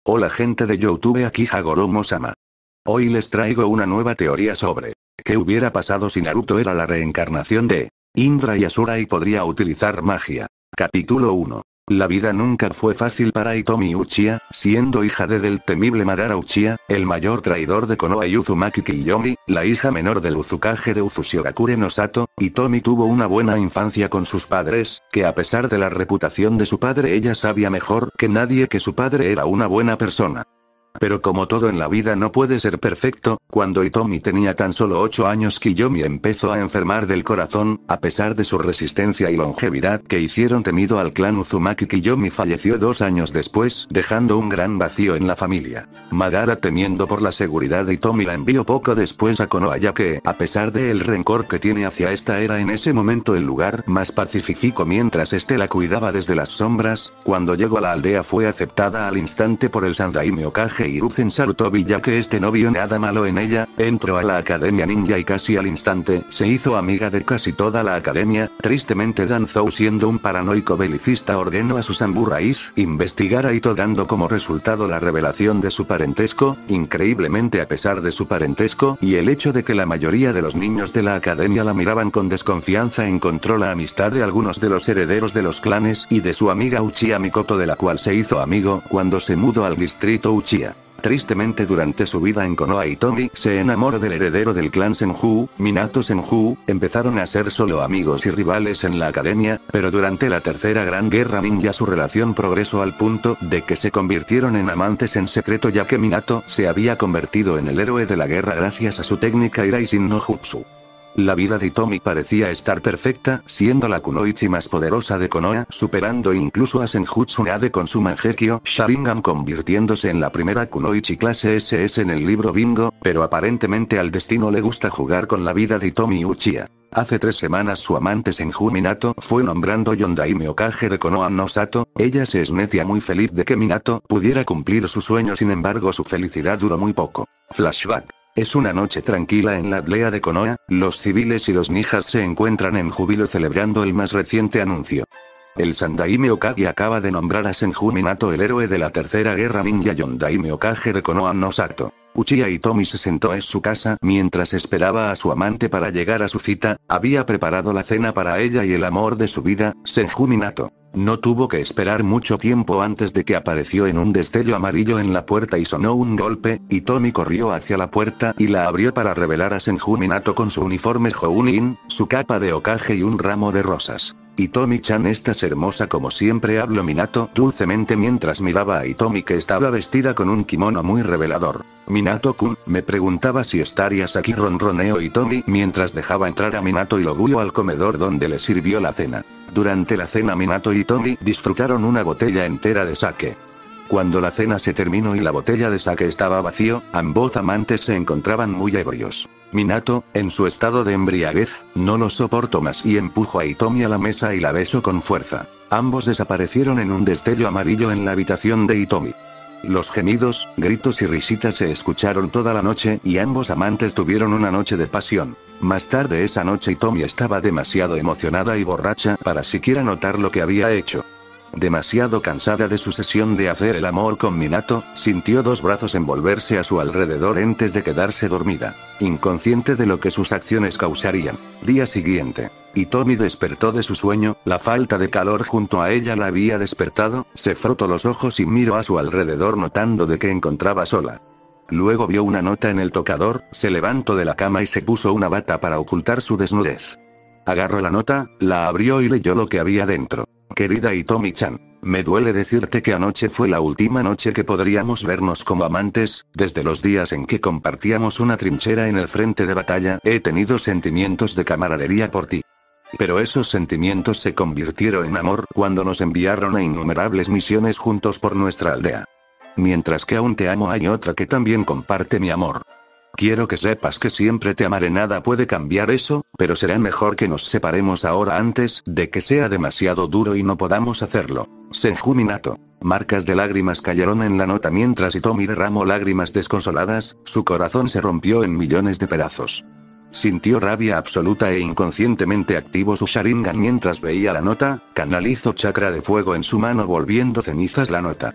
Hola gente de YouTube, aquí Hagoromo-sama. Hoy les traigo una nueva teoría sobre ¿qué hubiera pasado si Naruto era la reencarnación de Indra y Asura y podría utilizar magia? Capítulo 1. La vida nunca fue fácil para Hitomi Uchiha, siendo hija del temible Madara Uchiha, el mayor traidor de Konoha y Uzumaki Kiyomi, la hija menor del Uzukage de Uzushigakure no Sato. Hitomi tuvo una buena infancia con sus padres, que a pesar de la reputación de su padre ella sabía mejor que nadie que su padre era una buena persona. Pero como todo en la vida no puede ser perfecto, cuando Hitomi tenía tan solo 8 años Kiyomi empezó a enfermar del corazón, a pesar de su resistencia y longevidad que hicieron temido al clan Uzumaki. Kiyomi falleció 2 años después, dejando un gran vacío en la familia. Madara, temiendo por la seguridad de Hitomi, la envió poco después a Konoha, ya que, a pesar del rencor que tiene hacia esta, era en ese momento el lugar más pacífico mientras este la cuidaba desde las sombras. Cuando llegó a la aldea fue aceptada al instante por el Sandaime Hokage Hiruzen Sarutobi, ya que este no vio nada malo en ella. Entró a la academia ninja y casi al instante se hizo amiga de casi toda la academia. Tristemente Danzou, siendo un paranoico belicista, ordenó a su samuráis investigar a Ito, dando como resultado la revelación de su parentesco. Increíblemente, a pesar de su parentesco y el hecho de que la mayoría de los niños de la academia la miraban con desconfianza, encontró la amistad de algunos de los herederos de los clanes y de su amiga Uchiha Mikoto, de la cual se hizo amigo cuando se mudó al distrito Uchiha. Tristemente, durante su vida en Konoha, Hitomi se enamoró del heredero del clan Senju, Minato Senju. Empezaron a ser solo amigos y rivales en la academia, pero durante la tercera gran guerra ninja su relación progresó al punto de que se convirtieron en amantes en secreto, ya que Minato se había convertido en el héroe de la guerra gracias a su técnica Iraishin no Jutsu. La vida de Hitomi parecía estar perfecta, siendo la kunoichi más poderosa de Konoha, superando incluso a Senju Tsunade con su Mangekyo Sharingan, convirtiéndose en la primera kunoichi clase SS en el libro Bingo. Pero aparentemente al destino le gusta jugar con la vida de Hitomi Uchiha. Hace 3 semanas su amante Senju Minato fue nombrando Yondaime Hokage de Konoha no Sato. Ella se sentía muy feliz de que Minato pudiera cumplir su sueño, sin embargo su felicidad duró muy poco. Flashback. Es una noche tranquila en la aldea de Konoha, los civiles y los ninjas se encuentran en júbilo celebrando el más reciente anuncio. El Sandaime Hokage acaba de nombrar a Senju Minato el héroe de la tercera guerra ninja Yondaime Hokage de Konoha no Sato. Uchiha Hitomi se sentó en su casa mientras esperaba a su amante para llegar a su cita. Había preparado la cena para ella y el amor de su vida, Senju Minato. No tuvo que esperar mucho tiempo antes de que apareció en un destello amarillo en la puerta y sonó un golpe. Hitomi corrió hacia la puerta y la abrió para revelar a Senju Minato con su uniforme Jounin, su capa de Hokage y un ramo de rosas. Hitomi-chan, estás hermosa como siempre, habló Minato dulcemente mientras miraba a Hitomi, que estaba vestida con un kimono muy revelador. Minato-kun, me preguntaba si estarías aquí, ronroneó Hitomi mientras dejaba entrar a Minato y lo guió al comedor donde le sirvió la cena. Durante la cena Minato y Hitomi disfrutaron una botella entera de sake. Cuando la cena se terminó y la botella de sake estaba vacío, ambos amantes se encontraban muy ebrios. Minato, en su estado de embriaguez, no lo soportó más y empujó a Hitomi a la mesa y la besó con fuerza. Ambos desaparecieron en un destello amarillo en la habitación de Hitomi. Los gemidos, gritos y risitas se escucharon toda la noche y ambos amantes tuvieron una noche de pasión. Más tarde esa noche Hitomi estaba demasiado emocionada y borracha para siquiera notar lo que había hecho. Demasiado cansada de su sesión de hacer el amor con Minato, sintió 2 brazos envolverse a su alrededor antes de quedarse dormida, inconsciente de lo que sus acciones causarían. Día siguiente. Hitomi despertó de su sueño, la falta de calor junto a ella la había despertado, se frotó los ojos y miró a su alrededor notando de que encontraba sola. Luego vio una nota en el tocador, se levantó de la cama y se puso una bata para ocultar su desnudez. Agarró la nota, la abrió y leyó lo que había dentro. Querida Hitomi-chan, me duele decirte que anoche fue la última noche que podríamos vernos como amantes. Desde los días en que compartíamos una trinchera en el frente de batalla, he tenido sentimientos de camaradería por ti. Pero esos sentimientos se convirtieron en amor cuando nos enviaron a innumerables misiones juntos por nuestra aldea. Mientras que aún te amo, hay otra que también comparte mi amor. Quiero que sepas que siempre te amaré, nada puede cambiar eso, pero será mejor que nos separemos ahora antes de que sea demasiado duro y no podamos hacerlo. Senju Minato. Marcas de lágrimas cayeron en la nota mientras Hitomi derramó lágrimas desconsoladas, su corazón se rompió en millones de pedazos. Sintió rabia absoluta e inconscientemente activó su Sharingan mientras veía la nota, canalizó chakra de fuego en su mano volviendo cenizas la nota.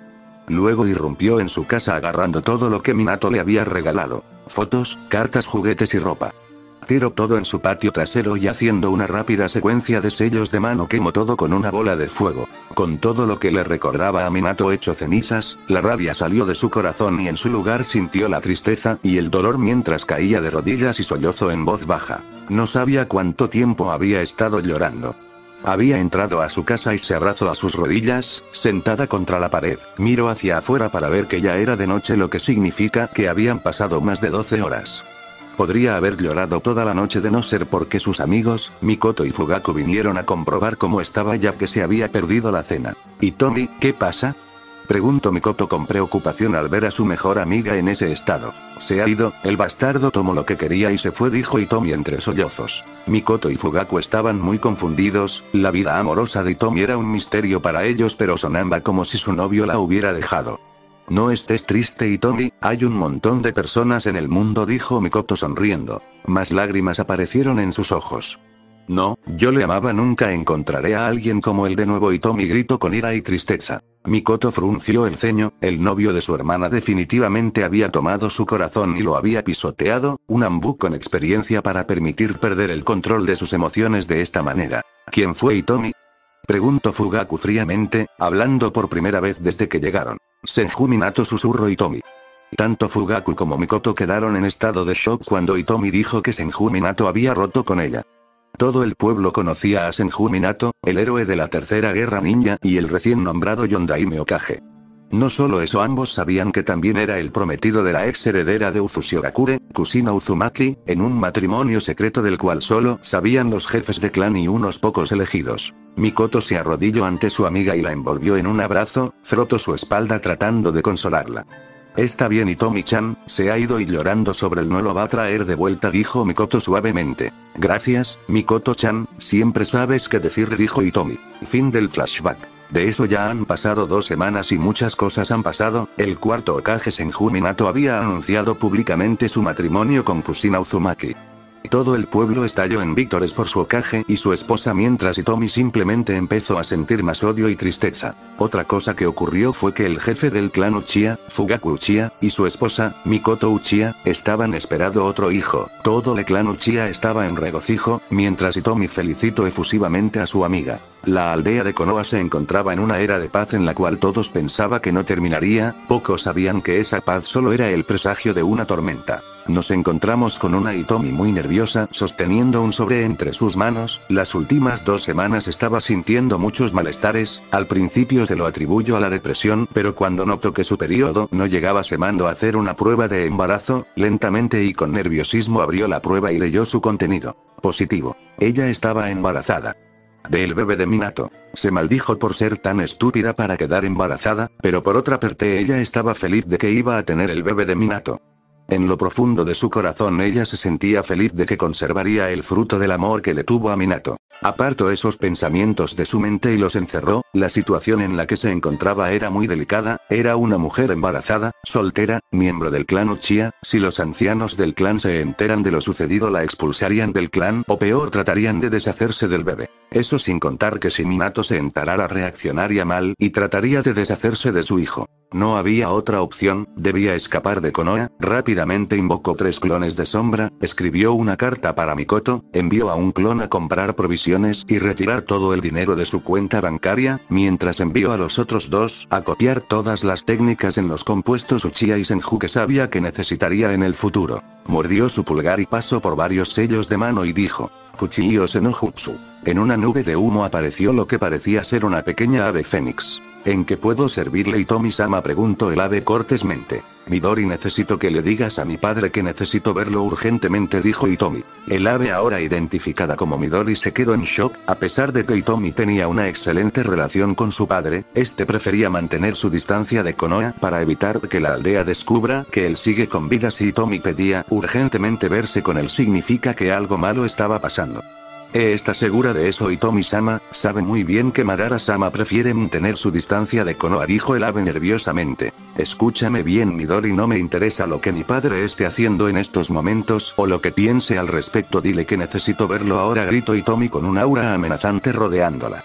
Luego irrumpió en su casa agarrando todo lo que Minato le había regalado. Fotos, cartas, juguetes y ropa. Tiró todo en su patio trasero y haciendo una rápida secuencia de sellos de mano quemó todo con una bola de fuego. Con todo lo que le recordaba a Minato hecho cenizas, la rabia salió de su corazón y en su lugar sintió la tristeza y el dolor mientras caía de rodillas y sollozó en voz baja. No sabía cuánto tiempo había estado llorando. Había entrado a su casa y se abrazó a sus rodillas, sentada contra la pared. Miró hacia afuera para ver que ya era de noche, lo que significa que habían pasado más de 12 horas. Podría haber llorado toda la noche de no ser porque sus amigos, Mikoto y Fugaku, vinieron a comprobar cómo estaba ya que se había perdido la cena. ¿Y Tomi, qué pasa?, preguntó Mikoto con preocupación al ver a su mejor amiga en ese estado. Se ha ido, el bastardo tomó lo que quería y se fue, dijo Hitomi entre sollozos. Mikoto y Fugaku estaban muy confundidos, la vida amorosa de Hitomi era un misterio para ellos, pero sonaba como si su novio la hubiera dejado. No estés triste, Hitomi, hay un montón de personas en el mundo, dijo Mikoto sonriendo. Más lágrimas aparecieron en sus ojos. No, yo le amaba, nunca encontraré a alguien como él de nuevo, Hitomi gritó con ira y tristeza. Mikoto frunció el ceño, el novio de su hermana definitivamente había tomado su corazón y lo había pisoteado, un ambú con experiencia para permitir perder el control de sus emociones de esta manera. ¿Quién fue Hitomi?, preguntó Fugaku fríamente, hablando por primera vez desde que llegaron. Senju Minato, susurró Hitomi. Tanto Fugaku como Mikoto quedaron en estado de shock cuando Hitomi dijo que Senju Minato había roto con ella. Todo el pueblo conocía a Senju Minato, el héroe de la tercera guerra ninja y el recién nombrado Yondaime Hokage. No solo eso, ambos sabían que también era el prometido de la ex heredera de Uzushigakure, Kusina Uzumaki, en un matrimonio secreto del cual solo sabían los jefes de clan y unos pocos elegidos. Mikoto se arrodilló ante su amiga y la envolvió en un abrazo, frotó su espalda tratando de consolarla. Está bien, Hitomi-chan, se ha ido y llorando sobre él no lo va a traer de vuelta, dijo Mikoto suavemente. Gracias, Mikoto-chan, siempre sabes qué decir, dijo Hitomi. Fin del flashback. De eso ya han pasado 2 semanas y muchas cosas han pasado. El cuarto Hokage Senju Minato había anunciado públicamente su matrimonio con Kusina Uzumaki. Todo el pueblo estalló en víctores por su Hokage y su esposa, mientras Hitomi simplemente empezó a sentir más odio y tristeza. Otra cosa que ocurrió fue que el jefe del clan Uchiha, Fugaku Uchiha, y su esposa, Mikoto Uchiha, estaban esperando otro hijo. Todo el clan Uchiha estaba en regocijo, mientras Hitomi felicitó efusivamente a su amiga. La aldea de Konoha se encontraba en una era de paz en la cual todos pensaban que no terminaría, pocos sabían que esa paz solo era el presagio de una tormenta. Nos encontramos con una Hitomi muy nerviosa, sosteniendo un sobre entre sus manos. Las últimas 2 semanas estaba sintiendo muchos malestares, al principio se lo atribuyó a la depresión, pero cuando notó que su periodo no llegaba se mandó a hacer una prueba de embarazo, lentamente y con nerviosismo abrió la prueba y leyó su contenido. Positivo. Ella estaba embarazada. Del bebé de Minato. Se maldijo por ser tan estúpida para quedar embarazada, pero por otra parte ella estaba feliz de que iba a tener el bebé de Minato. En lo profundo de su corazón ella se sentía feliz de que conservaría el fruto del amor que le tuvo a Minato. Apartó esos pensamientos de su mente y los encerró. La situación en la que se encontraba era muy delicada, era una mujer embarazada, soltera, miembro del clan Uchiha. Si los ancianos del clan se enteran de lo sucedido la expulsarían del clan o peor tratarían de deshacerse del bebé. Eso sin contar que si Minato se enterara reaccionaría mal y trataría de deshacerse de su hijo. No había otra opción, debía escapar de Konoha. Rápidamente invocó 3 clones de sombra, escribió una carta para Mikoto, envió a un clon a comprar provisiones y retirar todo el dinero de su cuenta bancaria, mientras envió a los otros 2 a copiar todas las técnicas en los compuestos Uchiha y Senju que sabía que necesitaría en el futuro. Mordió su pulgar y pasó por varios sellos de mano y dijo: Kuchio Senojutsu. En una nube de humo apareció lo que parecía ser una pequeña ave fénix. ¿En qué puedo servirle, Hitomi-sama?, preguntó el ave cortésmente. Midori, necesito que le digas a mi padre que necesito verlo urgentemente, dijo Hitomi. El ave, ahora identificada como Midori, se quedó en shock. A pesar de que Hitomi tenía una excelente relación con su padre, este prefería mantener su distancia de Konoha para evitar que la aldea descubra que él sigue con vida. Si Hitomi pedía urgentemente verse con él, significa que algo malo estaba pasando. ¿Está segura de eso, Hitomi-sama? Sabe muy bien que Madara-sama prefiere mantener su distancia de Konoha, dijo el ave nerviosamente. Escúchame bien, Midori, no me interesa lo que mi padre esté haciendo en estos momentos o lo que piense al respecto, dile que necesito verlo ahora, gritó Hitomi con un aura amenazante rodeándola.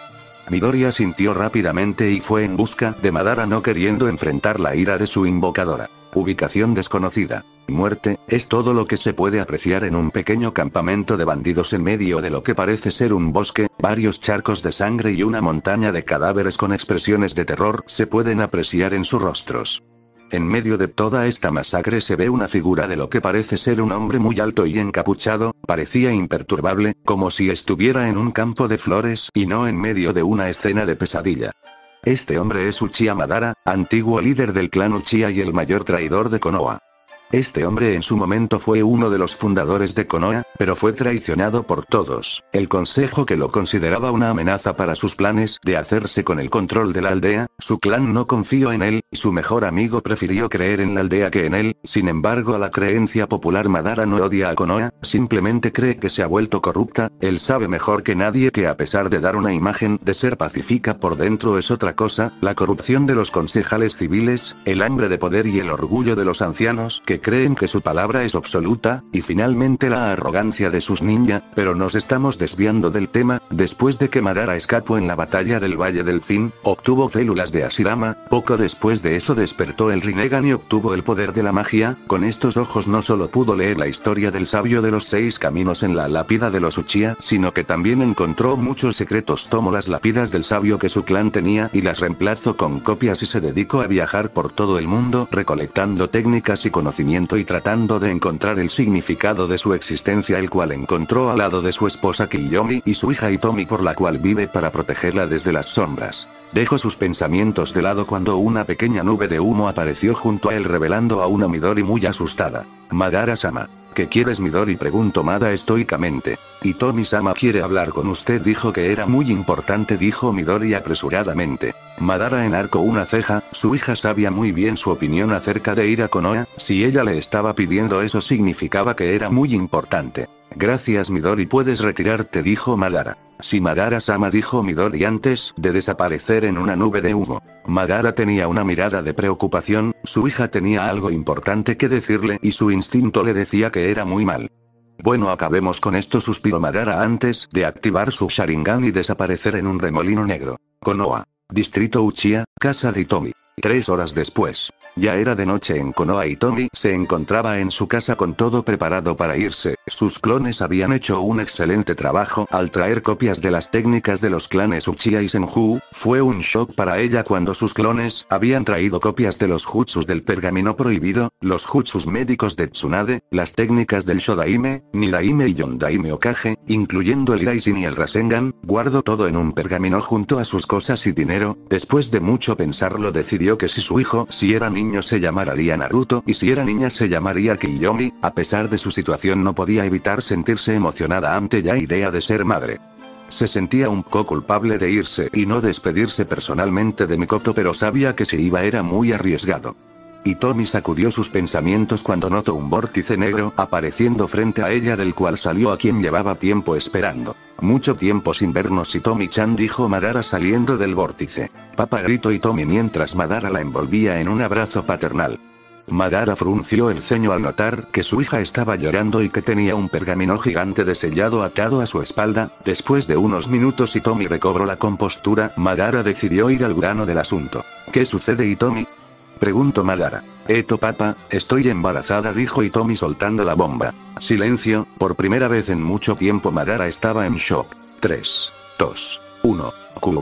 Midori asintió rápidamente y fue en busca de Madara, no queriendo enfrentar la ira de su invocadora. Ubicación desconocida. Muerte, es todo lo que se puede apreciar en un pequeño campamento de bandidos en medio de lo que parece ser un bosque, varios charcos de sangre y una montaña de cadáveres con expresiones de terror se pueden apreciar en sus rostros. En medio de toda esta masacre se ve una figura de lo que parece ser un hombre muy alto y encapuchado, parecía imperturbable, como si estuviera en un campo de flores y no en medio de una escena de pesadilla. Este hombre es Uchiha Madara, antiguo líder del clan Uchiha y el mayor traidor de Konoha. Este hombre en su momento fue uno de los fundadores de Konoha, pero fue traicionado por todos. El consejo, que lo consideraba una amenaza para sus planes de hacerse con el control de la aldea, su clan no confió en él, y su mejor amigo prefirió creer en la aldea que en él. Sin embargo, a la creencia popular, Madara no odia a Konoha, simplemente cree que se ha vuelto corrupta. Él sabe mejor que nadie que, a pesar de dar una imagen de ser pacífica, por dentro es otra cosa: la corrupción de los concejales civiles, el hambre de poder y el orgullo de los ancianos, que creen que su palabra es absoluta, y finalmente la arrogancia de sus ninja. Pero nos estamos desviando del tema. Después de que Madara escapó en la batalla del Valle del Fin, obtuvo células de Hashirama, poco después de eso despertó el Rinnegan y obtuvo el poder de la magia. Con estos ojos no solo pudo leer la historia del sabio de los 6 caminos en la lápida de los Uchiha, sino que también encontró muchos secretos. Tomó las lápidas del sabio que su clan tenía y las reemplazó con copias y se dedicó a viajar por todo el mundo recolectando técnicas y conocimientos y tratando de encontrar el significado de su existencia, el cual encontró al lado de su esposa Kiyomi y su hija Hitomi, por la cual vive para protegerla desde las sombras. Dejó sus pensamientos de lado cuando una pequeña nube de humo apareció junto a él, revelando a una Midori muy asustada. Madara-sama. ¿Qué quieres, Midori?, preguntó Mada estoicamente. Hitomi-sama quiere hablar con usted, dijo que era muy importante, dijo Midori apresuradamente. Madara enarcó una ceja. Su hija sabía muy bien su opinión acerca de ir a Konoha. Si ella le estaba pidiendo eso, significaba que era muy importante. Gracias, Midori, puedes retirarte, dijo Madara. Sí, Madara-sama, dijo Midori antes de desaparecer en una nube de humo. Madara tenía una mirada de preocupación. Su hija tenía algo importante que decirle y su instinto le decía que era muy mal. Bueno, acabemos con esto, suspiró Madara antes de activar su Sharingan y desaparecer en un remolino negro. Konoha. Distrito Uchiha, casa de Hitomi. 3 horas después. Ya era de noche en Konoha. Hitomi se encontraba en su casa con todo preparado para irse. Sus clones habían hecho un excelente trabajo al traer copias de las técnicas de los clanes Uchiha y Senju. Fue un shock para ella cuando sus clones habían traído copias de los jutsus del pergamino prohibido, los jutsus médicos de Tsunade, las técnicas del Shodaime, Nidaime y Yondaime Okage, incluyendo el Raisen y el Rasengan. Guardó todo en un pergamino junto a sus cosas y dinero. Después de mucho pensarlo, decidió que si su hijo, si era niño, se llamaría Naruto y si era niña se llamaría Kiyomi. A pesar de su situación, no podía evitar sentirse emocionada ante la idea de ser madre. Se sentía un poco culpable de irse y no despedirse personalmente de Mikoto, pero sabía que si iba era muy arriesgado. Hitomi sacudió sus pensamientos cuando notó un vórtice negro apareciendo frente a ella, del cual salió a quien llevaba tiempo esperando. Mucho tiempo sin vernos, Hitomi-chan, dijo Madara saliendo del vórtice. Papá, gritó Hitomi mientras Madara la envolvía en un abrazo paternal. Madara frunció el ceño al notar que su hija estaba llorando y que tenía un pergamino gigante de sellado atado a su espalda. Después de unos minutos Hitomi recobró la compostura. Madara decidió ir al grano del asunto. ¿Qué sucede, Hitomi?, preguntó Madara. Papá, estoy embarazada, dijo Hitomi soltando la bomba. Silencio. Por primera vez en mucho tiempo Madara estaba en shock. 3, 2, 1.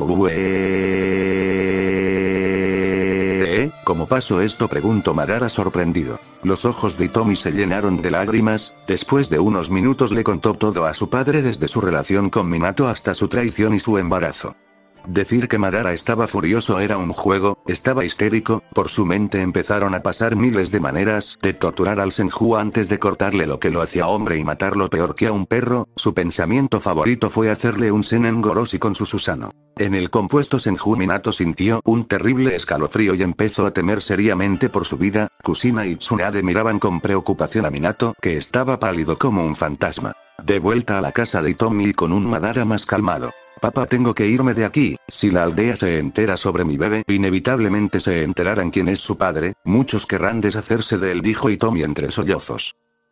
¿Cómo pasó esto?, preguntó Madara sorprendido. Los ojos de Hitomi se llenaron de lágrimas. Después de unos minutos le contó todo a su padre, desde su relación con Minato hasta su traición y su embarazo. Decir que Madara estaba furioso era un juego, estaba histérico. Por su mente empezaron a pasar miles de maneras de torturar al Senju antes de cortarle lo que lo hacía hombre y matarlo peor que a un perro. Su pensamiento favorito fue hacerle un Sennen Goroshi con su Susanoo. En el compuesto Senju, Minato sintió un terrible escalofrío y empezó a temer seriamente por su vida. Kusina y Tsunade miraban con preocupación a Minato, que estaba pálido como un fantasma. De vuelta a la casa de Hitomi y con un Madara más calmado. Papá, tengo que irme de aquí. Si la aldea se entera sobre mi bebé, inevitablemente se enterarán quién es su padre. Muchos querrán deshacerse de él, dijo Hitomi entre sollozos.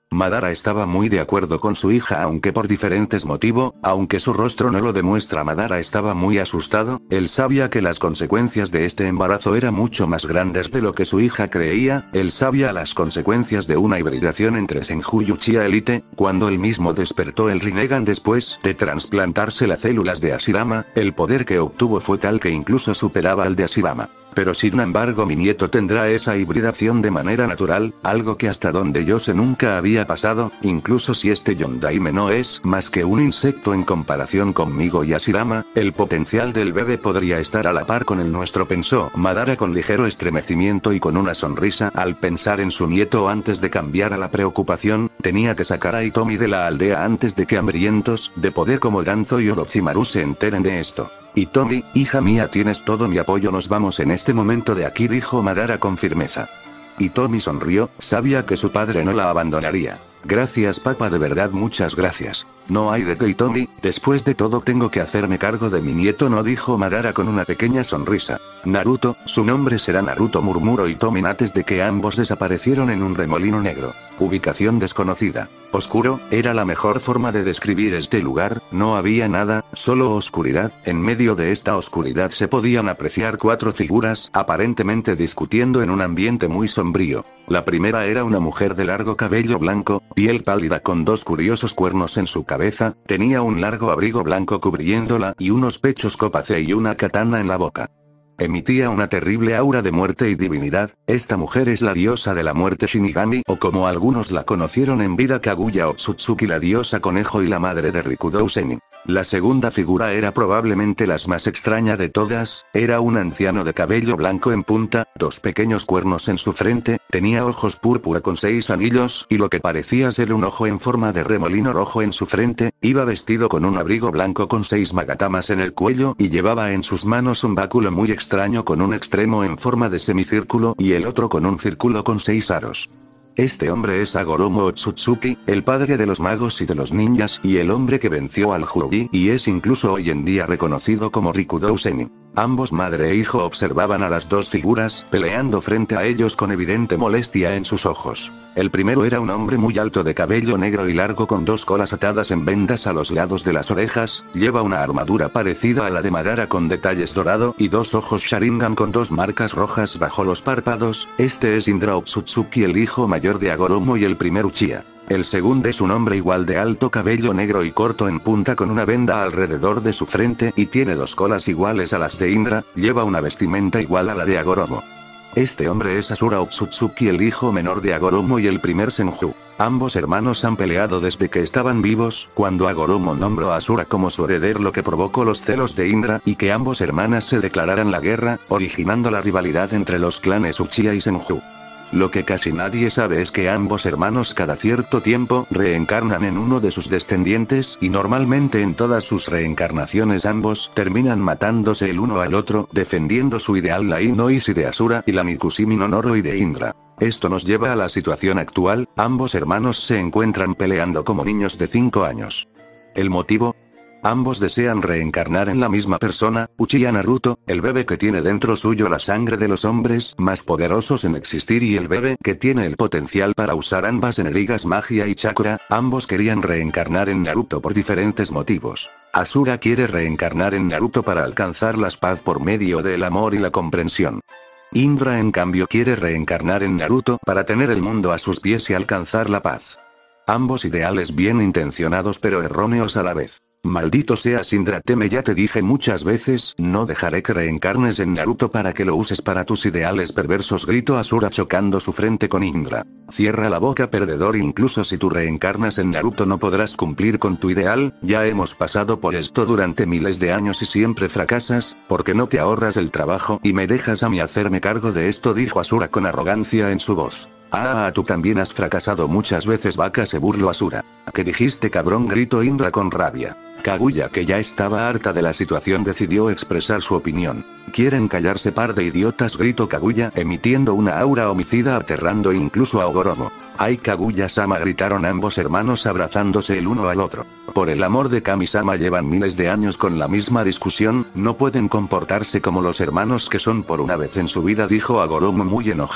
Madara estaba muy de acuerdo con su hija aunque por diferentes motivos, aunque su rostro no lo demuestra. Madara estaba muy asustado, él sabía que las consecuencias de este embarazo eran mucho más grandes de lo que su hija creía, él sabía las consecuencias de una hibridación entre Senju y Uchiha Elite, cuando él mismo despertó el Rinnegan después de trasplantarse las células de Hashirama, el poder que obtuvo fue tal que incluso superaba al de Hashirama. Pero sin embargo mi nieto tendrá esa hibridación de manera natural, algo que hasta donde yo sé nunca había pasado, incluso si este Yondaime no es más que un insecto en comparación conmigo y Hashirama, el potencial del bebé podría estar a la par con el nuestro, pensó Madara con ligero estremecimiento y con una sonrisa al pensar en su nieto. Antes de cambiar a la preocupación, tenía que sacar a Hitomi de la aldea antes de que hambrientos de poder como Danzo y Orochimaru se enteren de esto. Hitomi, hija mía, tienes todo mi apoyo, nos vamos en este momento de aquí, dijo Madara con firmeza. Hitomi sonrió, sabía que su padre no la abandonaría. Gracias papá, de verdad muchas gracias. No hay de qué Hitomi, después de todo tengo que hacerme cargo de mi nieto, no, dijo Madara con una pequeña sonrisa. Naruto, su nombre será Naruto, murmuró Hitomi antes de que ambos desaparecieron en un remolino negro. Ubicación desconocida. Oscuro, era la mejor forma de describir este lugar, no había nada, solo oscuridad. En medio de esta oscuridad se podían apreciar 4 figuras, aparentemente discutiendo en un ambiente muy sombrío. La primera era una mujer de largo cabello blanco, piel pálida con 2 curiosos cuernos en su cabeza, tenía un largo abrigo blanco cubriéndola y unos pechos copace y una katana en la boca. Emitía una terrible aura de muerte y divinidad. Esta mujer es la diosa de la muerte Shinigami, o como algunos la conocieron en vida, Kaguya Otsutsuki, la diosa conejo y la madre de Rikudou Sennin. La segunda figura era probablemente la más extraña de todas, era un anciano de cabello blanco en punta, 2 pequeños cuernos en su frente, tenía ojos púrpura con 6 anillos y lo que parecía ser un ojo en forma de remolino rojo en su frente, iba vestido con un abrigo blanco con 6 magatamas en el cuello y llevaba en sus manos un báculo muy extraño con un extremo en forma de semicírculo y el otro con un círculo con 6 aros. Este hombre es Hagoromo Otsutsuki, el padre de los magos y de los ninjas, y el hombre que venció al Hyobi, y es incluso hoy en día reconocido como Rikudou Sennin. Ambos madre e hijo observaban a las 2 figuras, peleando frente a ellos con evidente molestia en sus ojos. El primero era un hombre muy alto de cabello negro y largo con 2 colas atadas en vendas a los lados de las orejas, lleva una armadura parecida a la de Madara con detalles dorado y 2 ojos Sharingan con 2 marcas rojas bajo los párpados. Este es Indra Otsutsuki, el hijo mayor de Hagoromo y el primer Uchiha. El segundo es un hombre igual de alto, cabello negro y corto en punta con una venda alrededor de su frente y tiene 2 colas iguales a las de Indra, lleva una vestimenta igual a la de Hagoromo. Este hombre es Asura Otsutsuki, el hijo menor de Hagoromo y el primer Senju. Ambos hermanos han peleado desde que estaban vivos, cuando Hagoromo nombró a Asura como su heredero, lo que provocó los celos de Indra y que ambos hermanas se declararan la guerra, originando la rivalidad entre los clanes Uchiha y Senju. Lo que casi nadie sabe es que ambos hermanos cada cierto tiempo reencarnan en uno de sus descendientes y normalmente en todas sus reencarnaciones ambos terminan matándose el uno al otro, defendiendo su ideal, la Inoishi de Asura y la Mikusimi no Noroi de Indra. Esto nos lleva a la situación actual, ambos hermanos se encuentran peleando como niños de 5 años. ¿El motivo? Ambos desean reencarnar en la misma persona, Uchiha Naruto, el bebé que tiene dentro suyo la sangre de los hombres más poderosos en existir y el bebé que tiene el potencial para usar ambas energías, magia y chakra. Ambos querían reencarnar en Naruto por diferentes motivos. Asura quiere reencarnar en Naruto para alcanzar la paz por medio del amor y la comprensión. Indra en cambio quiere reencarnar en Naruto para tener el mundo a sus pies y alcanzar la paz. Ambos ideales bien intencionados pero erróneos a la vez. Maldito seas Indra, teme, ya te dije muchas veces, no dejaré que reencarnes en Naruto para que lo uses para tus ideales perversos, gritó Asura chocando su frente con Indra. Cierra la boca, perdedor, incluso si tú reencarnas en Naruto no podrás cumplir con tu ideal, ya hemos pasado por esto durante miles de años y siempre fracasas, porque no te ahorras el trabajo y me dejas a mí hacerme cargo de esto, dijo Asura con arrogancia en su voz. Tú también has fracasado muchas veces, vaca, se burló Asura. ¿Qué dijiste, cabrón?, gritó Indra con rabia. Kaguya, que ya estaba harta de la situación, decidió expresar su opinión. ¿Quieren callarse, par de idiotas?, gritó Kaguya, emitiendo una aura homicida aterrando incluso a Hagoromo. ¡Ay, Kaguya-sama!, gritaron ambos hermanos abrazándose el uno al otro. Por el amor de Kami-sama, llevan miles de años con la misma discusión, no pueden comportarse como los hermanos que son por una vez en su vida, dijo Hagoromo muy enojado.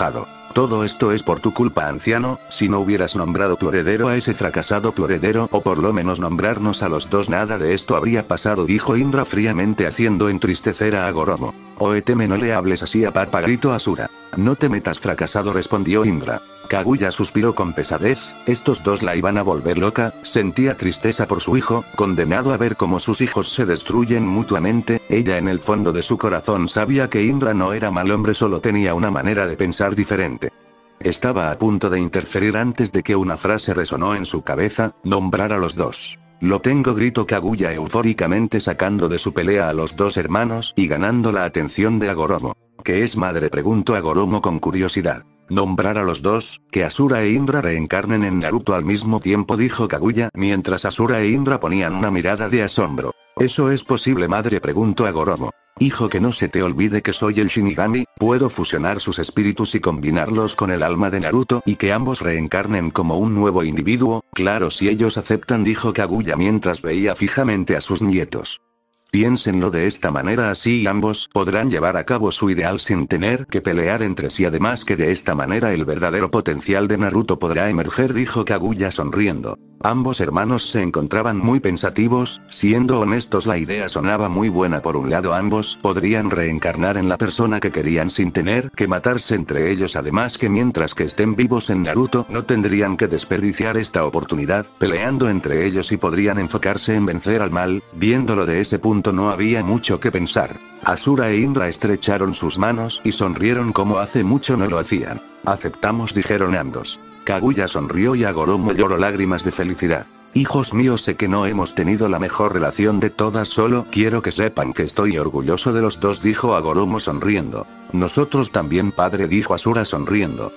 Todo esto es por tu culpa, anciano. Si no hubieras nombrado tu heredero a ese fracasado tu heredero, o por lo menos nombrarnos a los dos, nada de esto habría pasado, dijo Indra fríamente, haciendo entristecer a Agoromo. Oeteme, no le hables así a Papa, gritó Asura. No te metas, fracasado, respondió Indra. Kaguya suspiró con pesadez. Estos dos la iban a volver loca. Sentía tristeza por su hijo, condenado a ver cómo sus hijos se destruyen mutuamente. Ella en el fondo de su corazón sabía que Indra no era mal hombre, solo tenía una manera de pensar diferente. Estaba a punto de interferir antes de que una frase resonó en su cabeza: nombrar a los dos. Lo tengo, gritó Kaguya eufóricamente, sacando de su pelea a los dos hermanos y ganando la atención de Agoromo. ¿Qué es, madre?, preguntó Agoromo con curiosidad. Nombrar a los dos, que Asura e Indra reencarnen en Naruto al mismo tiempo, dijo Kaguya, mientras Asura e Indra ponían una mirada de asombro. ¿Eso es posible, madre?, preguntó Agoromo. Hijo, que no se te olvide que soy el Shinigami, puedo fusionar sus espíritus y combinarlos con el alma de Naruto y que ambos reencarnen como un nuevo individuo. Claro, si ellos aceptan, dijo Kaguya mientras veía fijamente a sus nietos. Piénsenlo de esta manera, así ambos podrán llevar a cabo su ideal sin tener que pelear entre sí, además que de esta manera el verdadero potencial de Naruto podrá emerger, dijo Kaguya sonriendo. Ambos hermanos se encontraban muy pensativos. Siendo honestos, la idea sonaba muy buena. Por un lado, ambos podrían reencarnar en la persona que querían sin tener que matarse entre ellos, además que mientras que estén vivos en Naruto no tendrían que desperdiciar esta oportunidad peleando entre ellos y podrían enfocarse en vencer al mal. Viéndolo de ese punto no había mucho que pensar. Asura e Indra estrecharon sus manos y sonrieron como hace mucho no lo hacían. Aceptamos, dijeron ambos. Kaguya sonrió y Agoromo lloró lágrimas de felicidad. Hijos míos, sé que no hemos tenido la mejor relación de todas, solo quiero que sepan que estoy orgulloso de los dos, dijo Agoromo sonriendo. Nosotros también, padre, dijo Asura sonriendo.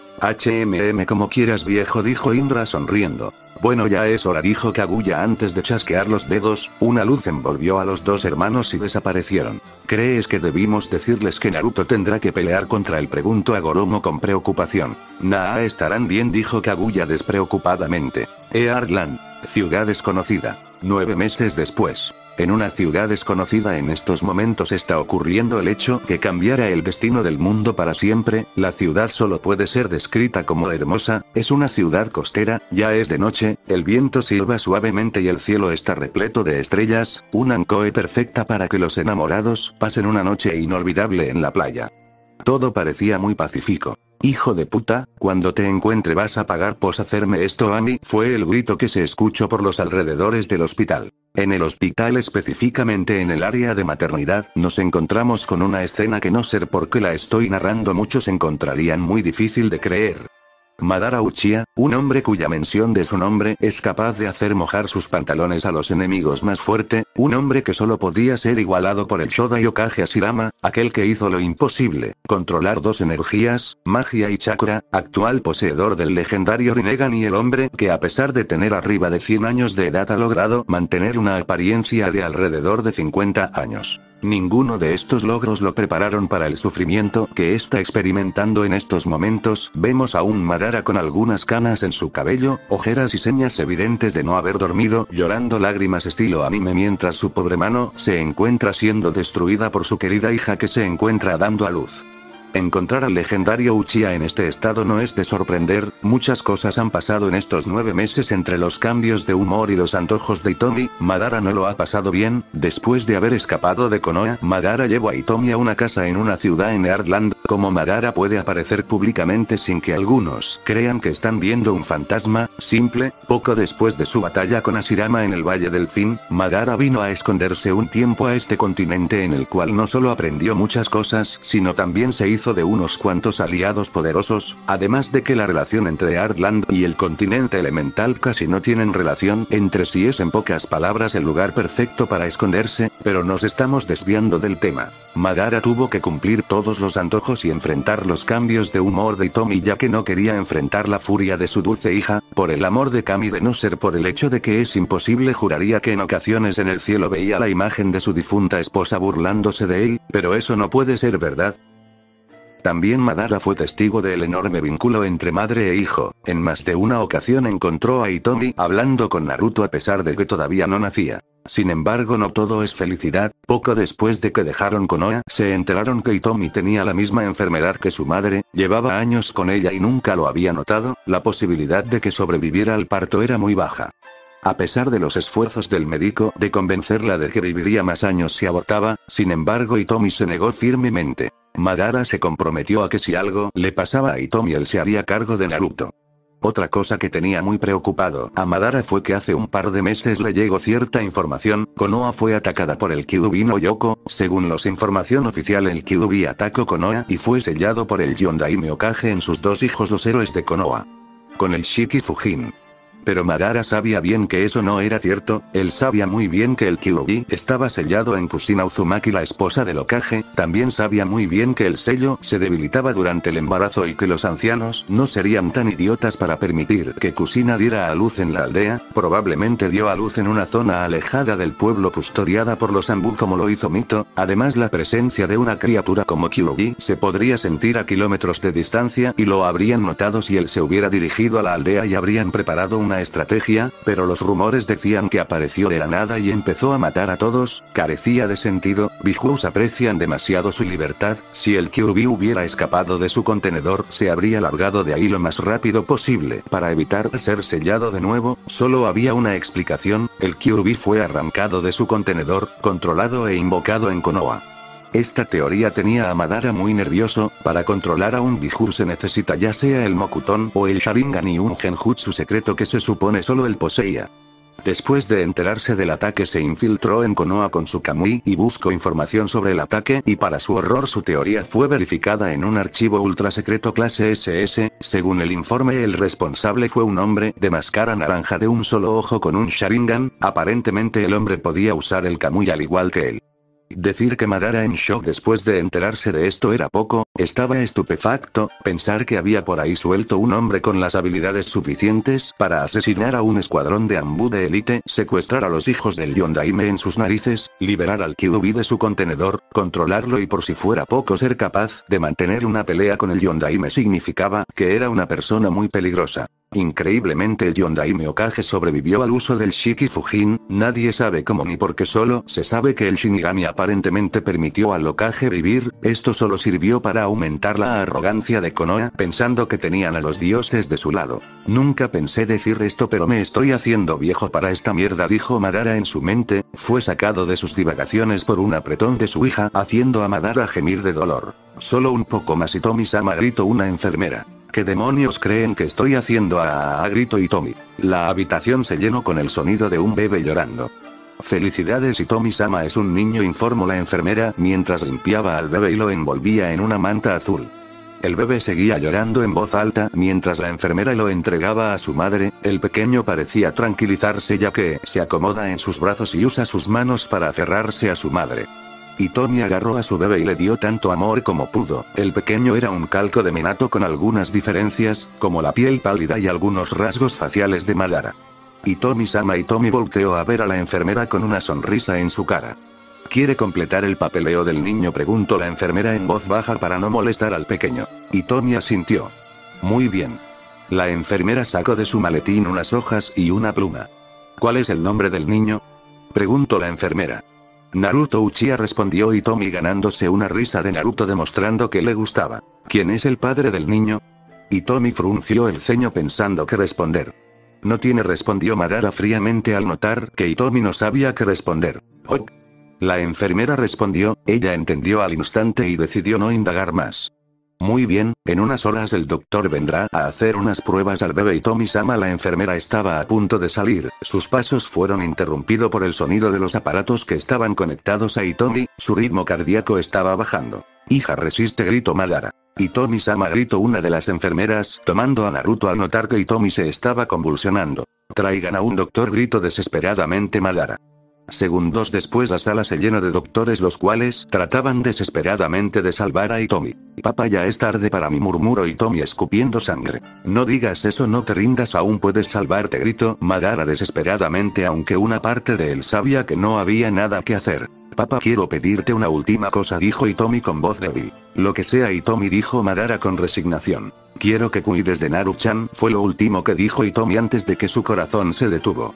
Como quieras, viejo, dijo Indra sonriendo. Bueno, ya es hora, dijo Kaguya antes de chasquear los dedos. Una luz envolvió a los dos hermanos y desaparecieron. ¿Crees que debimos decirles que Naruto tendrá que pelear contra él?, preguntó Agoromo con preocupación. Nah, estarán bien, dijo Kaguya despreocupadamente. Eardland, ciudad desconocida. 9 meses después. En una ciudad desconocida en estos momentos está ocurriendo el hecho que cambiará el destino del mundo para siempre. La ciudad solo puede ser descrita como hermosa. Es una ciudad costera, ya es de noche, el viento silba suavemente y el cielo está repleto de estrellas, una ancoe perfecta para que los enamorados pasen una noche inolvidable en la playa. Todo parecía muy pacífico. Hijo de puta, cuando te encuentre vas a pagar por hacerme esto a mí, fue el grito que se escuchó por los alrededores del hospital. En el hospital, específicamente en el área de maternidad, nos encontramos con una escena que, no ser porque la estoy narrando, muchos encontrarían muy difícil de creer. Madara Uchiha, un hombre cuya mención de su nombre es capaz de hacer mojar sus pantalones a los enemigos más fuerte, un hombre que solo podía ser igualado por el Shodan Hokage Hashirama, aquel que hizo lo imposible, controlar dos energías, magia y chakra, actual poseedor del legendario Rinnegan, y el hombre que, a pesar de tener arriba de 100 años de edad, ha logrado mantener una apariencia de alrededor de 50 años. Ninguno de estos logros lo prepararon para el sufrimiento que está experimentando en estos momentos. Vemos a un Madara con algunas canas en su cabello, ojeras y señas evidentes de no haber dormido, llorando lágrimas estilo anime mientras su pobre mano se encuentra siendo destruida por su querida hija que se encuentra dando a luz. Encontrar al legendario Uchiha en este estado no es de sorprender. Muchas cosas han pasado en estos 9 meses entre los cambios de humor y los antojos de Hitomi. Madara no lo ha pasado bien. Después de haber escapado de Konoha, Madara llevó a Hitomi a una casa en una ciudad en Earthland. Como Madara puede aparecer públicamente sin que algunos crean que están viendo un fantasma? Simple. Poco después de su batalla con Hashirama en el Valle del Fin, Madara vino a esconderse un tiempo a este continente, en el cual no solo aprendió muchas cosas, sino también se hizo de unos cuantos aliados poderosos, además de que la relación entre Earthland y el continente elemental casi no tienen relación entre sí. Es, en pocas palabras, el lugar perfecto para esconderse, pero nos estamos desviando del tema. Madara tuvo que cumplir todos los antojos y enfrentar los cambios de humor de Hitomi, ya que no quería enfrentar la furia de su dulce hija, por el amor de Kami, de no ser por el hecho de que es imposible. Juraría que en ocasiones en el cielo veía la imagen de su difunta esposa burlándose de él, pero eso no puede ser verdad. También Madara fue testigo del enorme vínculo entre madre e hijo. En más de una ocasión encontró a Hitomi hablando con Naruto a pesar de que todavía no nacía. Sin embargo, no todo es felicidad. Poco después de que dejaron Konoha, se enteraron que Hitomi tenía la misma enfermedad que su madre, llevaba años con ella y nunca lo había notado, la posibilidad de que sobreviviera al parto era muy baja. A pesar de los esfuerzos del médico de convencerla de que viviría más años si abortaba, sin embargo Hitomi se negó firmemente. Madara se comprometió a que si algo le pasaba a Hitomi él se haría cargo de Naruto. Otra cosa que tenía muy preocupado a Madara fue que hace un par de meses le llegó cierta información. Konoha fue atacada por el Kyuubi no Yoko. Según la información oficial, el Kyuubi atacó Konoha y fue sellado por el Yondaime Hokage en sus dos hijos, los héroes de Konoha, con el Shiki Fujin. Pero Madara sabía bien que eso no era cierto. Él sabía muy bien que el Kyuubi estaba sellado en Kushina Uzumaki, la esposa del Hokage. También sabía muy bien que el sello se debilitaba durante el embarazo y que los ancianos no serían tan idiotas para permitir que Kushina diera a luz en la aldea. Probablemente dio a luz en una zona alejada del pueblo custodiada por los Anbu como lo hizo Mito. Además, la presencia de una criatura como Kyuubi se podría sentir a kilómetros de distancia y lo habrían notado si él se hubiera dirigido a la aldea y habrían preparado una estrategia, pero los rumores decían que apareció de la nada y empezó a matar a todos. Carecía de sentido. Bijous aprecian demasiado su libertad. Si el Kyuubi hubiera escapado de su contenedor, se habría largado de ahí lo más rápido posible para evitar ser sellado de nuevo. Solo había una explicación: el Kyuubi fue arrancado de su contenedor, controlado e invocado en Konoha. Esta teoría tenía a Madara muy nervioso. Para controlar a un Bijuu se necesita ya sea el Mokuton o el Sharingan y un genjutsu secreto que se supone solo él poseía. Después de enterarse del ataque se infiltró en Konoha con su Kamui y buscó información sobre el ataque, y para su horror su teoría fue verificada en un archivo ultra secreto clase SS. Según el informe, el responsable fue un hombre de máscara naranja de un solo ojo con un Sharingan. Aparentemente el hombre podía usar el Kamui al igual que él. Decir que Madara en shock después de enterarse de esto era poco. Estaba estupefacto. Pensar que había por ahí suelto un hombre con las habilidades suficientes para asesinar a un escuadrón de Anbu de élite, secuestrar a los hijos del Yondaime en sus narices, liberar al Kyuubi de su contenedor, controlarlo y por si fuera poco ser capaz de mantener una pelea con el Yondaime significaba que era una persona muy peligrosa. Increíblemente el Yondaime Hokage sobrevivió al uso del Shiki Fujin. Nadie sabe cómo ni por qué, solo se sabe que el Shinigami aparentemente permitió al Hokage vivir. Esto solo sirvió para aumentar la arrogancia de Konoha, pensando que tenían a los dioses de su lado. Nunca pensé decir esto, pero me estoy haciendo viejo para esta mierda, dijo Madara en su mente. Fue sacado de sus divagaciones por un apretón de su hija, haciendo a Madara gemir de dolor. Solo un poco más, Hitomi-sama, gritó una enfermera. ¿Qué demonios creen que estoy haciendo? Gritó Hitomi. La habitación se llenó con el sonido de un bebé llorando. Felicidades, Hitomi-sama es un niño, informó la enfermera mientras limpiaba al bebé y lo envolvía en una manta azul. El bebé seguía llorando en voz alta mientras la enfermera lo entregaba a su madre. El pequeño parecía tranquilizarse ya que se acomoda en sus brazos y usa sus manos para aferrarse a su madre. Hitomi agarró a su bebé y le dio tanto amor como pudo. El pequeño era un calco de Minato con algunas diferencias, como la piel pálida y algunos rasgos faciales de Madara. Hitomi-sama. Hitomi volteó a ver a la enfermera con una sonrisa en su cara. ¿Quiere completar el papeleo del niño?, preguntó la enfermera en voz baja para no molestar al pequeño. Hitomi asintió. Muy bien. La enfermera sacó de su maletín unas hojas y una pluma. ¿Cuál es el nombre del niño?, preguntó la enfermera. Naruto Uchiha, respondió Hitomi ganándose una risa de Naruto demostrando que le gustaba. ¿Quién es el padre del niño?, Hitomi frunció el ceño pensando qué responder. No tiene, respondió Madara fríamente al notar que Hitomi no sabía qué responder. «Ok». La enfermera respondió. Ella entendió al instante y decidió no indagar más. Muy bien, en unas horas el doctor vendrá a hacer unas pruebas al bebé. Hitomi-sama. La enfermera estaba a punto de salir. Sus pasos fueron interrumpidos por el sonido de los aparatos que estaban conectados a Hitomi. Su ritmo cardíaco estaba bajando. Hija, resiste, gritó Madara. Hitomi-sama, gritó una de las enfermeras, tomando a Naruto al notar que Hitomi se estaba convulsionando. Traigan a un doctor, gritó desesperadamente Madara. Segundos después la sala se llenó de doctores, los cuales trataban desesperadamente de salvar a Hitomi. Papá, ya es tarde para mí, murmuró Hitomi escupiendo sangre. No digas eso, no te rindas, aún puedes salvarte, gritó Madara desesperadamente, aunque una parte de él sabía que no había nada que hacer. Papá, quiero pedirte una última cosa, dijo Hitomi con voz débil. Lo que sea, Hitomi, dijo Madara con resignación. Quiero que cuides de Naru-chan, fue lo último que dijo Hitomi antes de que su corazón se detuvo.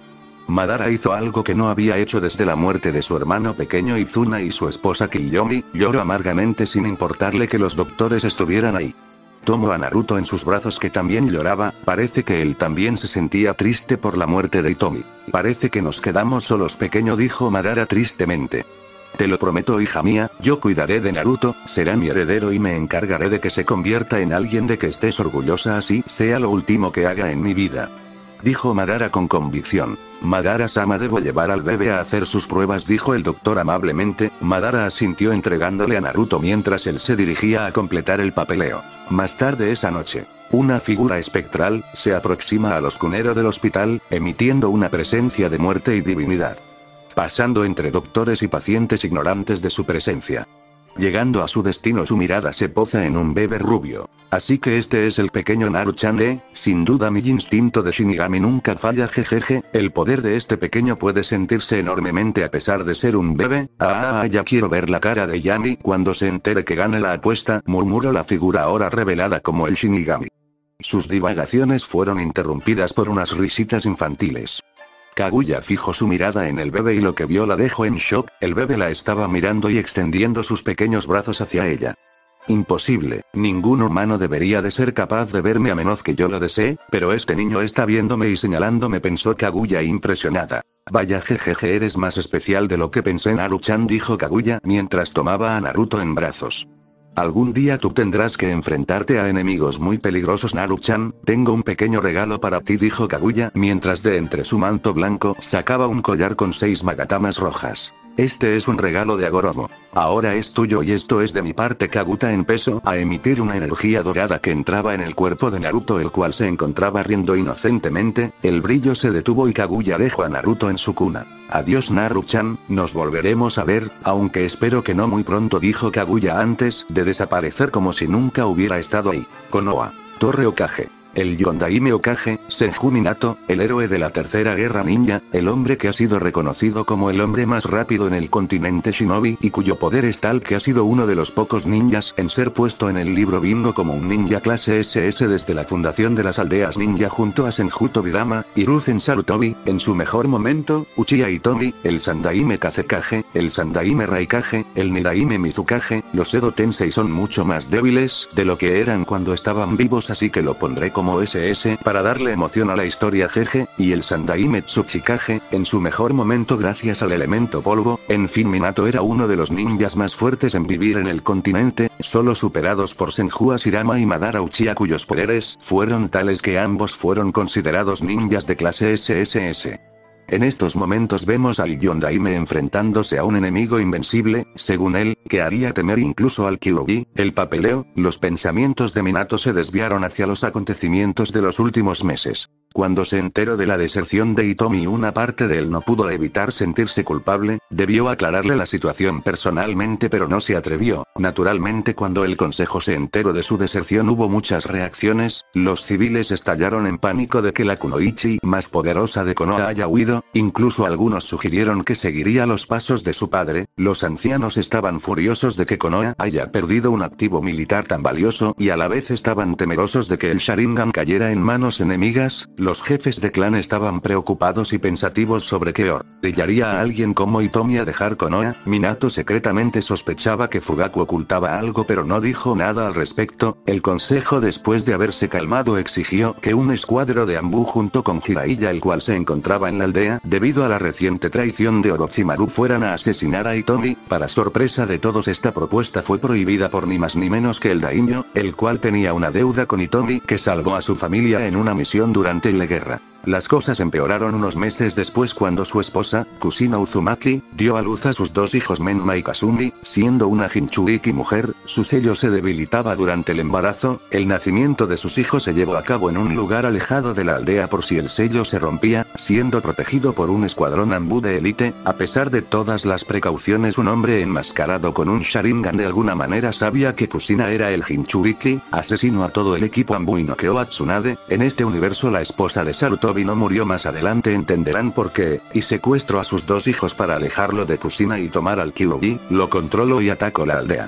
Madara hizo algo que no había hecho desde la muerte de su hermano pequeño Izuna y su esposa Kiyomi, lloró amargamente sin importarle que los doctores estuvieran ahí. Tomó a Naruto en sus brazos que también lloraba, parece que él también se sentía triste por la muerte de Hitomi. Parece que nos quedamos solos pequeño, dijo Madara tristemente. Te lo prometo, hija mía, yo cuidaré de Naruto, será mi heredero y me encargaré de que se convierta en alguien de que estés orgullosa así sea lo último que haga en mi vida. Dijo Madara con convicción. Madara-sama, debo llevar al bebé a hacer sus pruebas, dijo el doctor amablemente. Madara asintió entregándole a Naruto mientras él se dirigía a completar el papeleo. Más tarde esa noche, una figura espectral se aproxima al oscunero del hospital, emitiendo una presencia de muerte y divinidad. Pasando entre doctores y pacientes ignorantes de su presencia. Llegando a su destino, su mirada se posa en un bebé rubio. Así que este es el pequeño Naru-chan, sin duda mi instinto de Shinigami nunca falla, jejeje, el poder de este pequeño puede sentirse enormemente a pesar de ser un bebé. Ya quiero ver la cara de Yami cuando se entere que gane la apuesta, murmuró la figura ahora revelada como el Shinigami. Sus divagaciones fueron interrumpidas por unas risitas infantiles. Kaguya fijó su mirada en el bebé y lo que vio la dejó en shock, el bebé la estaba mirando y extendiendo sus pequeños brazos hacia ella. Imposible, ningún humano debería de ser capaz de verme a menos que yo lo desee, pero este niño está viéndome y señalándome, pensó Kaguya impresionada. Vaya, jejeje, eres más especial de lo que pensé, Naru-chan, dijo Kaguya mientras tomaba a Naruto en brazos. Algún día tú tendrás que enfrentarte a enemigos muy peligrosos, Naru-chan, tengo un pequeño regalo para ti, dijo Kaguya mientras de entre su manto blanco sacaba un collar con 6 magatamas rojas. Este es un regalo de Agoromo. Ahora es tuyo y esto es de mi parte. Kaguya empezó a emitir una energía dorada que entraba en el cuerpo de Naruto, el cual se encontraba riendo inocentemente. El brillo se detuvo y Kaguya dejó a Naruto en su cuna. Adiós, Naru-chan, nos volveremos a ver, aunque espero que no muy pronto, dijo Kaguya antes de desaparecer como si nunca hubiera estado ahí. Konoha. Torre Hokage. El Yondaime Hokage, Senju Minato, el héroe de la Tercera Guerra Ninja, el hombre que ha sido reconocido como el hombre más rápido en el continente Shinobi y cuyo poder es tal que ha sido uno de los pocos ninjas en ser puesto en el libro Bingo como un ninja clase SS desde la fundación de las aldeas ninja junto a Senju Tobirama, Hiruzen Sarutobi, en su mejor momento, Uchiha Itomi, el Sandaime Kazekage, el Sandaime Raikage, el Niraime Mizukage, los Edo Tensei son mucho más débiles de lo que eran cuando estaban vivos, así que lo pondré como SS para darle emoción a la historia, jeje, y el Sandaime Tsuchikage, en su mejor momento gracias al elemento polvo. En fin, Minato era uno de los ninjas más fuertes en vivir en el continente, solo superados por Senju Hashirama y Madara Uchiha, cuyos poderes fueron tales que ambos fueron considerados ninjas de clase SSS. En estos momentos vemos al Yondaime enfrentándose a un enemigo invencible, según él, que haría temer incluso al Kyuubi. El papeleo, los pensamientos de Minato se desviaron hacia los acontecimientos de los últimos meses. Cuando se enteró de la deserción de Hitomi, una parte de él no pudo evitar sentirse culpable, debió aclararle la situación personalmente pero no se atrevió. Naturalmente, cuando el consejo se enteró de su deserción hubo muchas reacciones, los civiles estallaron en pánico de que la kunoichi más poderosa de Konoha haya huido, incluso algunos sugirieron que seguiría los pasos de su padre, los ancianos estaban furiosos de que Konoha haya perdido un activo militar tan valioso y a la vez estaban temerosos de que el Sharingan cayera en manos enemigas. Los jefes de clan estaban preocupados y pensativos sobre qué orillaría a alguien como Hitomi a dejar Konoha. Minato secretamente sospechaba que Fugaku ocultaba algo pero no dijo nada al respecto. El consejo, después de haberse calmado, exigió que un escuadro de Anbu junto con Jiraiya, el cual se encontraba en la aldea debido a la reciente traición de Orochimaru, fueran a asesinar a Hitomi. Para sorpresa de todos, esta propuesta fue prohibida por ni más ni menos que el daimyo, el cual tenía una deuda con Hitomi que salvó a su familia en una misión durante la guerra. Las cosas empeoraron unos meses después cuando su esposa, Kushina Uzumaki, dio a luz a sus 2 hijos Menma y Kasumi, siendo una Jinchuriki mujer. Su sello se debilitaba durante el embarazo. El nacimiento de sus hijos se llevó a cabo en un lugar alejado de la aldea por si el sello se rompía, siendo protegido por un escuadrón Anbu de élite. A pesar de todas las precauciones, un hombre enmascarado con un Sharingan de alguna manera sabía que Kushina era el Jinchuriki, asesinó a todo el equipo Anbu y noqueó a Tsunade. En este universo la esposa de Sarutobi no murió, más adelante entenderán por qué, y secuestró a sus 2 hijos para alejarlo de Kushina y tomar al Kyuubi, lo controló y atacó la aldea.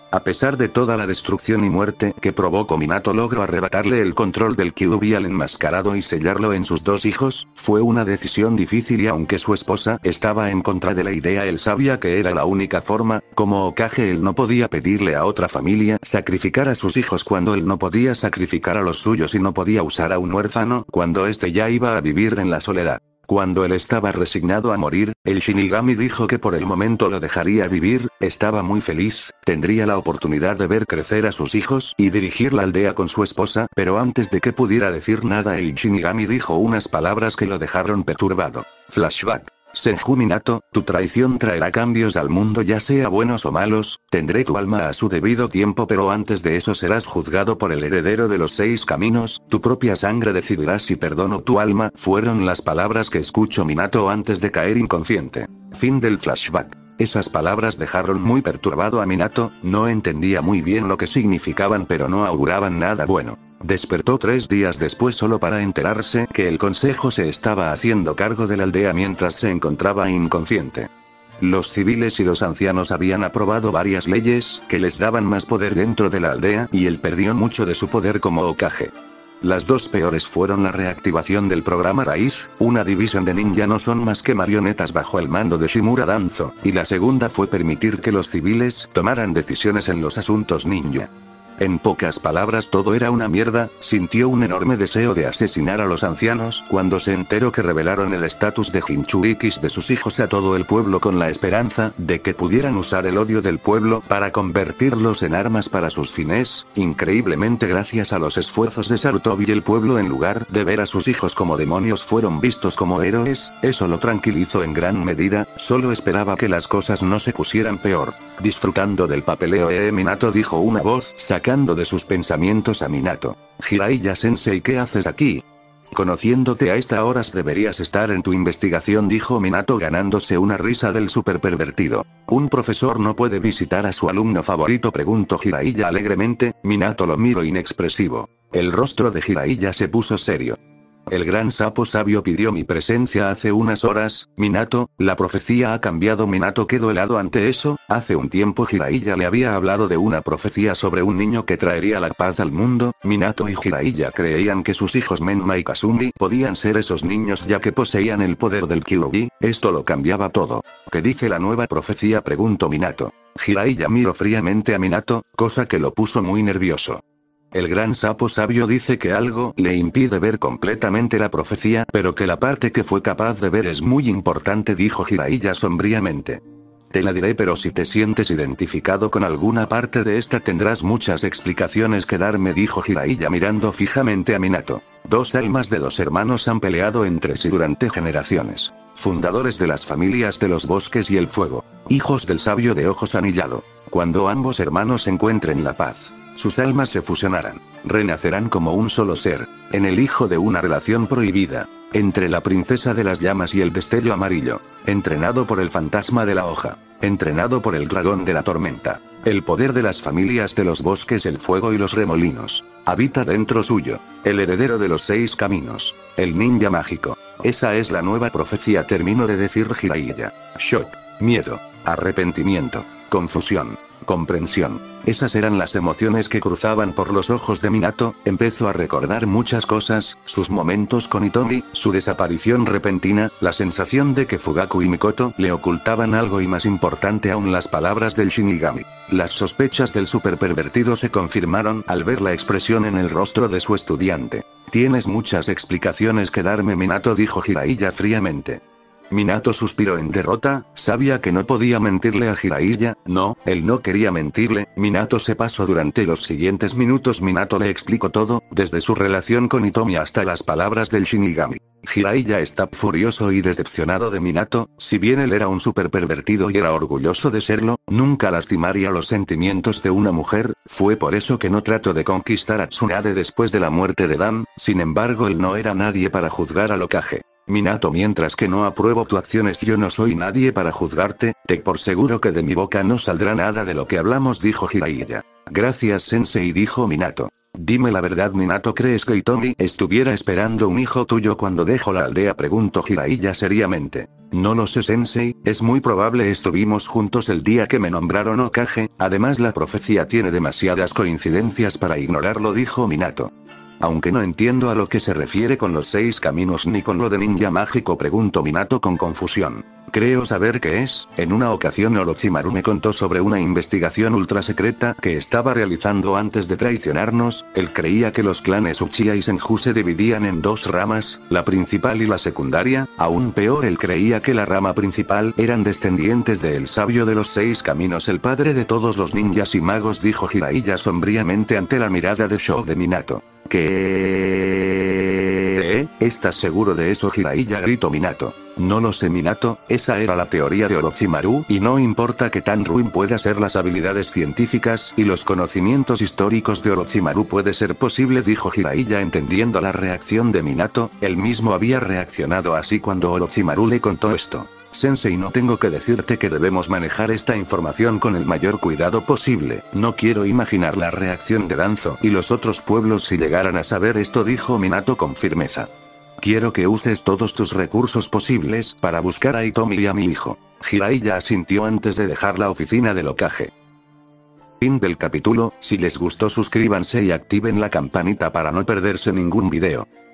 A pesar de toda la destrucción y muerte que provocó, Minato logró arrebatarle el control del Kyuubi al enmascarado y sellarlo en sus dos hijos. Fue una decisión difícil y aunque su esposa estaba en contra de la idea, él sabía que era la única forma. Como Hokage él no podía pedirle a otra familia sacrificar a sus hijos cuando él no podía sacrificar a los suyos y no podía usar a un huérfano cuando este ya iba a vivir en la soledad. Cuando él estaba resignado a morir, el Shinigami dijo que por el momento lo dejaría vivir. Estaba muy feliz, tendría la oportunidad de ver crecer a sus hijos y dirigir la aldea con su esposa, pero antes de que pudiera decir nada el Shinigami dijo unas palabras que lo dejaron perturbado. Flashback. Senju Minato, tu traición traerá cambios al mundo, ya sea buenos o malos. Tendré tu alma a su debido tiempo, pero antes de eso serás juzgado por el heredero de los 6 caminos. Tu propia sangre decidirá si perdono tu alma. Fueron las palabras que escuchó Minato antes de caer inconsciente. Fin del flashback. Esas palabras dejaron muy perturbado a Minato. No entendía muy bien lo que significaban, pero no auguraban nada bueno. Despertó 3 días después solo para enterarse que el consejo se estaba haciendo cargo de la aldea mientras se encontraba inconsciente. Los civiles y los ancianos habían aprobado varias leyes que les daban más poder dentro de la aldea y él perdió mucho de su poder como Hokage. Las dos peores fueron la reactivación del programa Raíz, una división de ninja no son más que marionetas bajo el mando de Shimura Danzo, y la segunda fue permitir que los civiles tomaran decisiones en los asuntos ninja. En pocas palabras, todo era una mierda. Sintió un enorme deseo de asesinar a los ancianos cuando se enteró que revelaron el estatus de Jinchurikis de sus hijos a todo el pueblo con la esperanza de que pudieran usar el odio del pueblo para convertirlos en armas para sus fines. Increíblemente, gracias a los esfuerzos de Sarutobi, el pueblo, en lugar de ver a sus hijos como demonios, fueron vistos como héroes. Eso lo tranquilizó en gran medida. Solo esperaba que las cosas no se pusieran peor. Disfrutando del papeleo, Minato, dijo una voz sacando de sus pensamientos a Minato. Jiraiya Sensei, ¿qué haces aquí? Conociéndote a esta hora deberías estar en tu investigación, dijo Minato ganándose una risa del super pervertido. ¿Un profesor no puede visitar a su alumno favorito?, preguntó Jiraiya alegremente. Minato lo miró inexpresivo. El rostro de Jiraiya se puso serio. El gran sapo sabio pidió mi presencia hace unas horas. Minato, la profecía ha cambiado. Minato quedó helado ante eso. Hace un tiempo Jiraiya le había hablado de una profecía sobre un niño que traería la paz al mundo. Minato y Jiraiya creían que sus hijos Menma y Kasumi podían ser esos niños ya que poseían el poder del Kyuubi. Esto lo cambiaba todo. ¿Qué dice la nueva profecía?, preguntó Minato. Jiraiya miró fríamente a Minato, cosa que lo puso muy nervioso. El gran sapo sabio dice que algo le impide ver completamente la profecía, pero que la parte que fue capaz de ver es muy importante, dijo Jiraiya sombríamente. Te la diré, pero si te sientes identificado con alguna parte de esta tendrás muchas explicaciones que darme, dijo Jiraiya mirando fijamente a Minato. 2 almas de 2 hermanos han peleado entre sí durante generaciones. Fundadores de las familias de los bosques y el fuego. Hijos del sabio de ojos anillado. Cuando ambos hermanos encuentren la paz, sus almas se fusionarán. Renacerán como un solo ser. En el hijo de una relación prohibida. Entre la princesa de las llamas y el destello amarillo. Entrenado por el fantasma de la hoja. Entrenado por el dragón de la tormenta. El poder de las familias de los bosques, el fuego y los remolinos. Habita dentro suyo. El heredero de los 6 caminos. El ninja mágico. Esa es la nueva profecía, terminó de decir Jiraiya. Shock. Miedo. Arrepentimiento. Confusión. Comprensión. Esas eran las emociones que cruzaban por los ojos de Minato. Empezó a recordar muchas cosas, sus momentos con Hitomi, su desaparición repentina, la sensación de que Fugaku y Mikoto le ocultaban algo y, más importante aún, las palabras del Shinigami. Las sospechas del super pervertido se confirmaron al ver la expresión en el rostro de su estudiante. Tienes muchas explicaciones que darme, Minato, dijo Jiraiya fríamente. Minato suspiró en derrota. Sabía que no podía mentirle a Jiraiya. No, él no quería mentirle. Minato se pasó durante los siguientes minutos. Minato le explicó todo, desde su relación con Hitomi hasta las palabras del Shinigami. Jiraiya está furioso y decepcionado de Minato. Si bien él era un super pervertido y era orgulloso de serlo, nunca lastimaría los sentimientos de una mujer. Fue por eso que no trató de conquistar a Tsunade después de la muerte de Dan. Sin embargo, él no era nadie para juzgar al Hokage. Minato, mientras que no apruebo tu acciones, yo no soy nadie para juzgarte, te por seguro que de mi boca no saldrá nada de lo que hablamos, dijo Jiraiya. Gracias sensei, dijo Minato. Dime la verdad, Minato, ¿crees que Hitomi estuviera esperando un hijo tuyo cuando dejó la aldea?, preguntó Jiraiya seriamente. No lo sé sensei, es muy probable, estuvimos juntos el día que me nombraron Hokage, además la profecía tiene demasiadas coincidencias para ignorarlo, dijo Minato. Aunque no entiendo a lo que se refiere con los 6 caminos ni con lo de ninja mágico, preguntó Minato con confusión. Creo saber qué es. En una ocasión Orochimaru me contó sobre una investigación ultra secreta que estaba realizando antes de traicionarnos. Él creía que los clanes Uchiha y Senju se dividían en 2 ramas, la principal y la secundaria. Aún peor, él creía que la rama principal eran descendientes del sabio de los 6 caminos, el padre de todos los ninjas y magos, dijo Jiraiya sombríamente ante la mirada de shock de Minato. ¿Qué? ¿Estás seguro de eso, Jiraiya?, gritó Minato. No lo sé, Minato, esa era la teoría de Orochimaru, y no importa que tan ruin pueda ser las habilidades científicas y los conocimientos históricos de Orochimaru, puede ser posible, dijo Jiraiya entendiendo la reacción de Minato. Él mismo había reaccionado así cuando Orochimaru le contó esto. Sensei, no tengo que decirte que debemos manejar esta información con el mayor cuidado posible. No quiero imaginar la reacción de Danzo y los otros pueblos si llegaran a saber esto, dijo Minato con firmeza. Quiero que uses todos tus recursos posibles para buscar a Hitomi y a mi hijo. Jiraiya asintió antes de dejar la oficina del Hokage. Fin del capítulo. Si les gustó, suscríbanse y activen la campanita para no perderse ningún video.